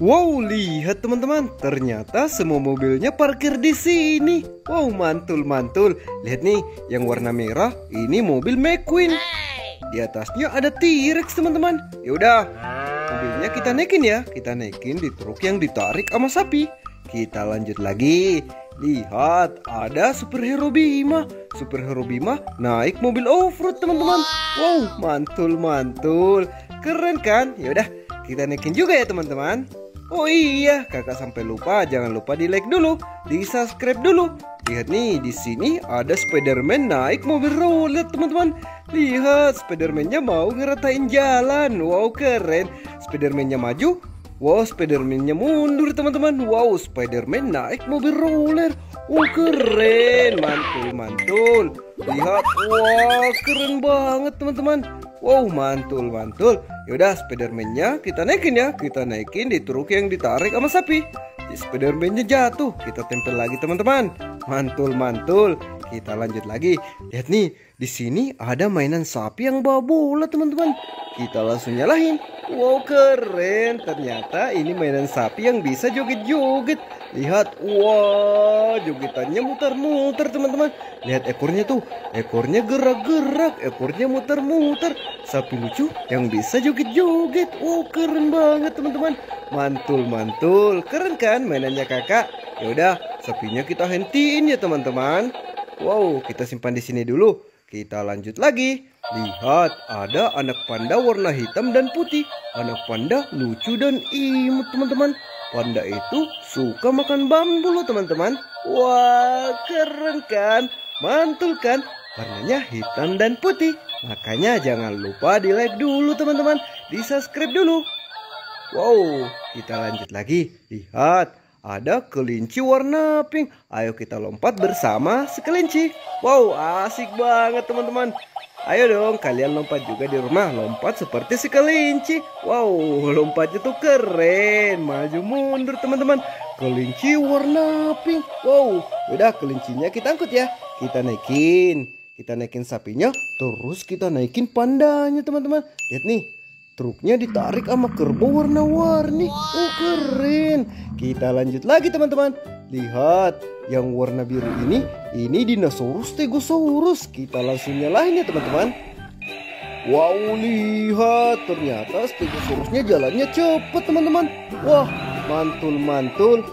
Wow, lihat teman-teman, ternyata semua mobilnya parkir di sini. Wow, mantul-mantul. Lihat nih, yang warna merah ini mobil McQueen. Di atasnya ada T-Rex teman-teman. Yaudah, mobilnya kita naikin ya. Kita naikin di truk yang ditarik sama sapi. Kita lanjut lagi. Lihat, ada superhero Bima. Superhero Bima naik mobil off-road teman-teman. Wow, mantul-mantul. Keren kan? Yaudah, kita naikin juga ya teman-teman. Oh iya, kakak sampai lupa, jangan lupa di like dulu, di subscribe dulu. Lihat nih, di sini ada Spiderman naik mobil roller teman-teman. Lihat, Spiderman-nya mau ngeratain jalan. Wow, keren. Spiderman-nya maju. Wow, Spiderman-nya mundur teman-teman. Wow, Spiderman naik mobil roller. Oh, keren. Mantul-mantul. Lihat, wow, keren banget teman-teman. Wow, mantul-mantul. Yaudah, Spiderman-nya kita naikin ya. Kita naikin di truk yang ditarik sama sapi. Spiderman-nya jatuh. Kita tempel lagi teman-teman. Mantul-mantul. Kita lanjut lagi. Lihat nih, di sini ada mainan sapi yang bawa bola teman-teman. Kita langsung nyalain. Wow, keren. Ternyata ini mainan sapi yang bisa joget-joget. Lihat, wah, jogetannya muter-muter teman-teman. Lihat ekornya tuh, ekornya gerak-gerak, ekornya muter-muter. Sapi lucu yang bisa joget-joget. Wow, keren banget teman-teman. Mantul-mantul, keren kan mainannya kakak? Yaudah, sapinya kita hentiin ya teman-teman. Wow, kita simpan di sini dulu. Kita lanjut lagi. Lihat, ada anak panda warna hitam dan putih. Anak panda lucu dan imut teman-teman. Panda itu suka makan bambu loh teman-teman. Wah, keren kan? Mantul kan? Warnanya hitam dan putih. Makanya jangan lupa di like dulu teman-teman. Di subscribe dulu. Wow, kita lanjut lagi. Lihat, ada kelinci warna pink. Ayo kita lompat bersama sekelinci. Wow, asik banget teman-teman. Ayo dong, kalian lompat juga di rumah. Lompat seperti si kelinci. Wow, lompatnya tuh keren. Maju mundur teman-teman. Kelinci warna pink. Wow, udah kelincinya kita angkut ya. Kita naikin. Kita naikin sapinya. Terus kita naikin pandanya teman-teman. Lihat nih, truknya ditarik sama kerbau warna-warni. Oh, keren. Kita lanjut lagi teman-teman. Lihat, yang warna biru ini dinosaurus Stegosaurus. Kita langsung nyalain ya teman-teman. Wow, lihat, ternyata Stegosaurusnya jalannya cepet teman-teman. Wah, mantul-mantul,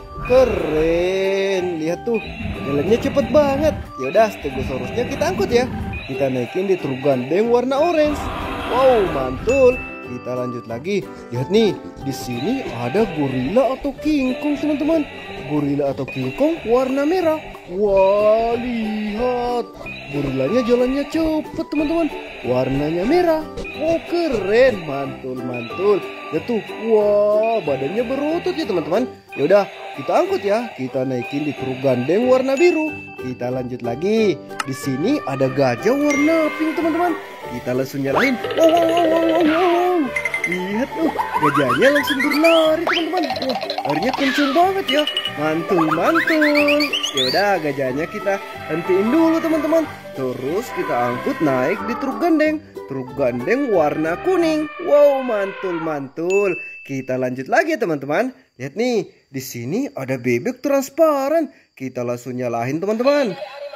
keren. Lihat tuh, jalannya cepet banget. Yaudah, Stegosaurusnya kita angkut ya. Kita naikin di truk gandeng warna orange. Wow, mantul. Kita lanjut lagi. Lihat nih, di sini ada gorila atau King Kong teman-teman. Gorila atau King Kong warna merah. Wah, lihat, gorilanya jalannya cepet teman-teman. Warnanya merah. Oh, keren, mantul-mantul. Ya tuh, wah, badannya berotot ya teman-teman. Yaudah, kita angkut ya. Kita naikin di truk gandeng warna biru. Kita lanjut lagi. Di sini ada gajah warna pink teman-teman. Kita langsung nyalain. Wow, wow, wow, wow, wow, wow. Lihat tuh, gajahnya langsung berlari teman-teman. Wah, larinya kenceng banget ya. Mantul-mantul. Yaudah, gajahnya kita hentiin dulu teman-teman. Terus kita angkut naik di truk gandeng. Truk gandeng warna kuning. Wow, mantul-mantul. Kita lanjut lagi ya teman-teman. Lihat nih, di sini ada bebek transparan. Kita langsung nyalain teman-teman.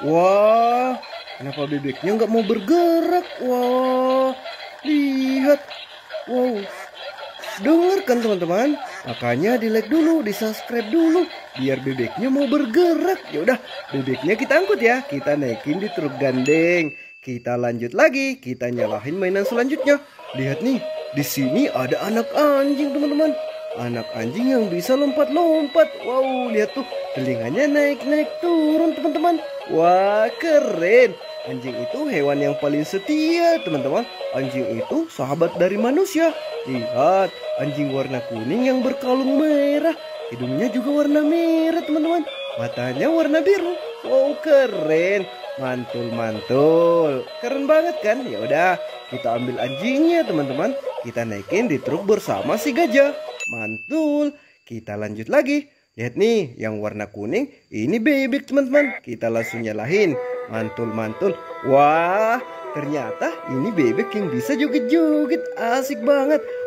Wah, kenapa bebeknya nggak mau bergerak? Wah, lihat. Wow, dengar kan teman-teman? Makanya di like dulu, di subscribe dulu, biar bebeknya mau bergerak. Yaudah, bebeknya kita angkut ya. Kita naikin di truk gandeng. Kita lanjut lagi. Kita nyalahin mainan selanjutnya. Lihat nih, di sini ada anak anjing teman-teman. Anak anjing yang bisa lompat-lompat. Wow, lihat tuh, telinganya naik-naik turun teman-teman. Wah, keren. Anjing itu hewan yang paling setia teman-teman. Anjing itu sahabat dari manusia. Lihat, anjing warna kuning yang berkalung merah. Hidungnya juga warna merah teman-teman. Matanya warna biru. Wow, keren. Mantul-mantul. Keren banget kan? Ya udah, kita ambil anjingnya teman-teman. Kita naikin di truk bersama si gajah. Mantul. Kita lanjut lagi. Lihat nih, yang warna kuning ini bebek teman-teman. Kita langsung nyalain. Mantul-mantul. Wah, ternyata ini bebek yang bisa joget-joget. Asik banget.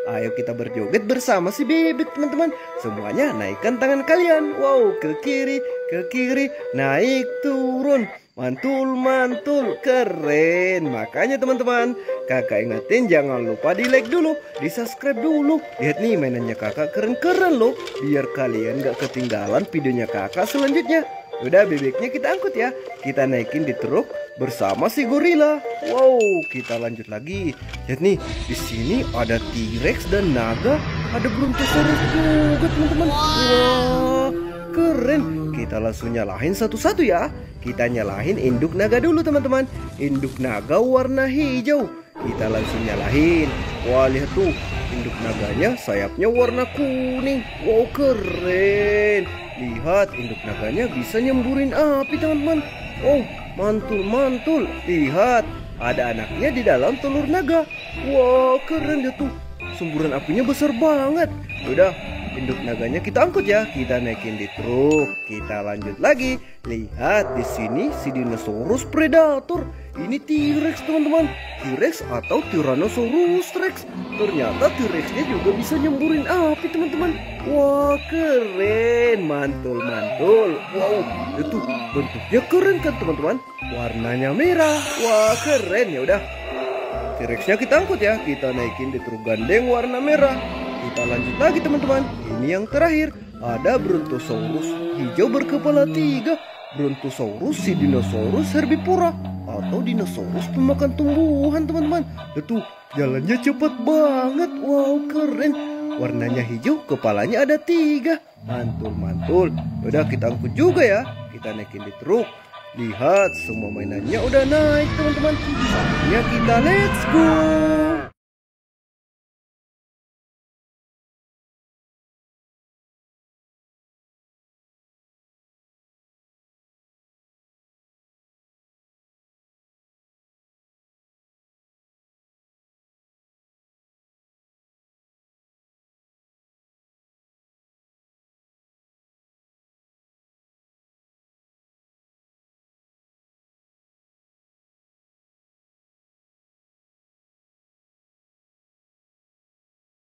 Ayo kita berjoget bersama si bebek teman-teman. Semuanya naikkan tangan kalian. Wow, ke kiri, naik turun. Mantul, mantul, keren. Makanya teman-teman, kakak ingetin jangan lupa di like dulu, di subscribe dulu. Lihat nih mainannya kakak keren-keren loh. Biar kalian gak ketinggalan videonya kakak selanjutnya. Udah, bebeknya kita angkut ya. Kita naikin di truk bersama si gorila. Wow, kita lanjut lagi. Lihat nih, di sini ada T-Rex dan naga. Ada Brontosaurus juga teman-teman. Wah, keren. Kita langsung nyalain satu-satu ya. Kita nyalain induk naga dulu teman-teman. Induk naga warna hijau. Kita langsung nyalain. Wah, lihat tuh, induk naganya sayapnya warna kuning. Wow, keren. Lihat, induk naganya bisa nyemburin api teman-teman. Oh, mantul-mantul. Lihat, ada anaknya di dalam telur naga. Wow, keren ya tuh. Semburan apinya besar banget. Udah, induk naganya kita angkut ya. Kita naikin di truk. Kita lanjut lagi. Lihat, di sini si dinosaurus predator. Ini T-Rex teman-teman. T-Rex atau Tyrannosaurus Rex. Ternyata T-Rexnya juga bisa nyemburin api teman-teman. Wah, keren. Mantul-mantul. Wow, itu bentuknya keren kan teman-teman. Warnanya merah. Wah, keren. Ya udah, T-Rexnya kita angkut ya. Kita naikin di truk gandeng warna merah. Kita lanjut lagi teman-teman. Ini yang terakhir. Ada Brontosaurus hijau berkepala 3. Brontosaurus si dinosaurus herbivora atau dinosaurus pemakan tumbuhan teman-teman. Itu jalannya cepat banget. Wow, keren. Warnanya hijau, kepalanya ada 3. Mantul-mantul. Udah, kita angkut juga ya. Kita naikin di truk. Lihat, semua mainannya udah naik teman-teman. Saatnya kita let's go.